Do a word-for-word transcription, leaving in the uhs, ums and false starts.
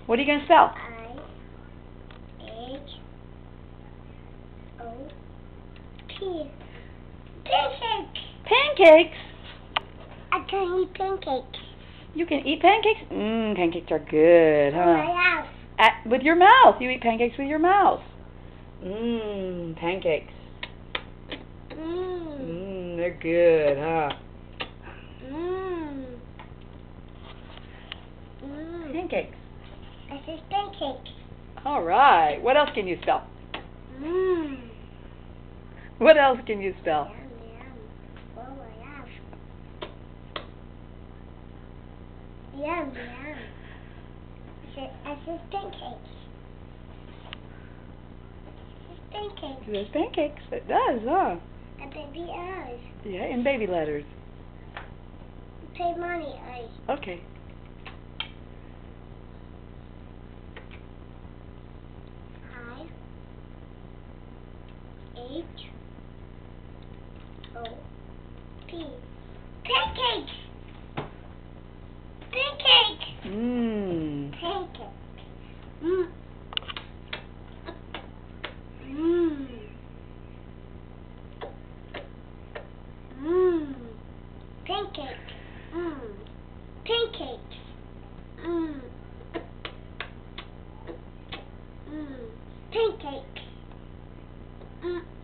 What are you going to spell? I H O P. Pancake. Pancakes. I can eat pancakes. You can eat pancakes? Mmm, pancakes are good, Oh my huh? house. At, with your mouth. You eat pancakes with your mouth. Mmm, pancakes. Mmm. Mmm, they're good, huh? Mmm. Mmm. Pancakes. This is pancakes. All right. What else can you spell? Mmm. What else can you spell? Yum, yum. Oh my house. Yum, yum. This is pancakes. This is pancakes. There's pancakes. It does, huh? A baby eyes. Yeah, in baby letters. Say money eyes. Okay. I H O P. Pancakes. Pancake. Mmm. Pancake. Mmm. Mmm. Mmm. Pancake. Mmm. Pancakes. Mmm. Mmm. Pancakes. Mmm.